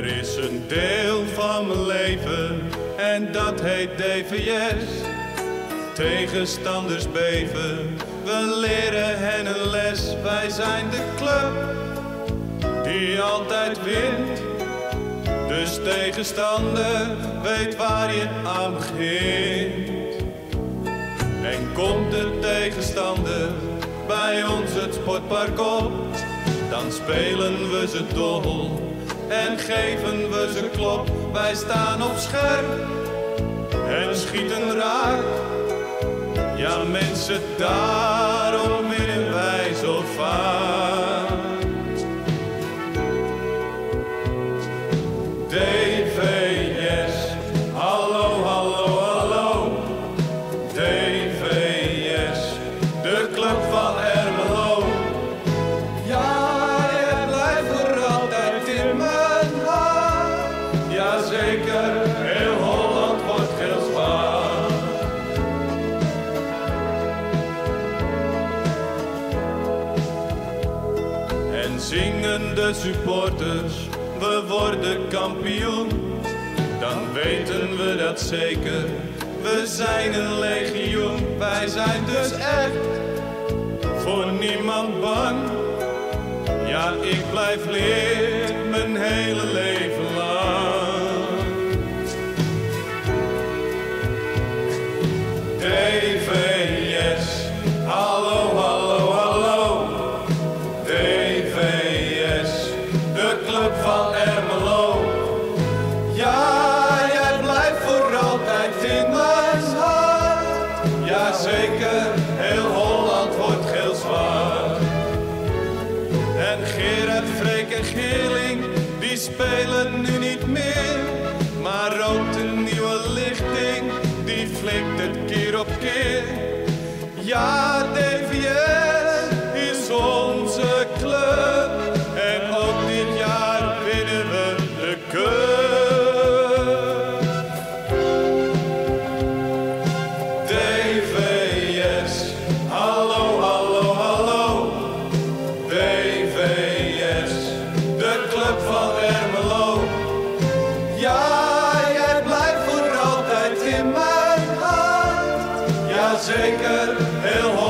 Er is een deel van mijn leven en dat heet DVS. Tegenstanders beven, we leren hen een les. Wij zijn de club die altijd wint. Dus tegenstander, weet waar je aan begint. En komt de tegenstander bij ons het sportpark op, dan spelen we ze dol en geven we ze klop. Wij staan op scherp en schieten raak. Ja mensen, daarom winnen wij zo vaak. DVS, hallo, hallo, hallo. DVS, de club van Ermelo. Ja, je blijft voor altijd in mijn hart. Jazeker, heel Holland wordt geel-zwart. En zingen de supporters, we worden kampioen. Dan weten we dat zeker, we zijn een legioen. Wij zijn dus echt voor niemand bang. Ja, ik blijf leer mijn hele leven lang. DVS, hallo, hallo, hallo. DVS, de club van Ermelo. Ja, jij blijft voor altijd in mijn hart. Jazeker, heel Holland wordt geel-zwart. En Gerard, Freek en Geerling, die spelen nu niet meer. Maar rookt een nieuwe lichting, die flikt het keer op keer. Ja, DVS is onze club. En ook dit jaar winnen we de cup. DVS, hallo, hallo, hallo. DVS, de club van Ermelo. Ja, jij blijft voor altijd in mijn hart. Jazeker, heel